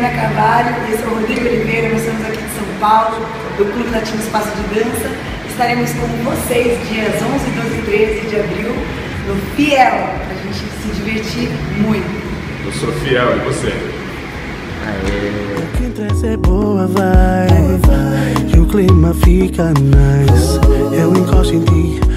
Juliana Carvalho e esse é o Rodrigo Oliveira. Nós estamos aqui de São Paulo, do Clube Latino Espaço de Dança. Estaremos com vocês dias 11, 12 e 13 de abril no Fiel, para a gente se divertir muito. Eu sou Fiel, e você? Quem traz é boa vibe e o clima fica nice. Eu encosto em ti.